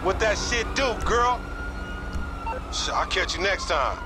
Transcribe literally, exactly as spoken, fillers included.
What that shit do, girl? Shit, I'll catch you next time.